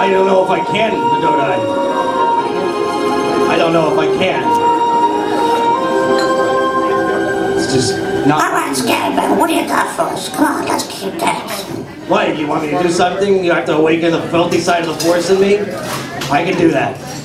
I don't know if I can, don't I? I don't know if I can. It's just not... I'm not scared, man. What do you got for us? Come on, let's keep dancing. What, you want me to do something? You have to awaken the filthy side of the force in me? I can do that.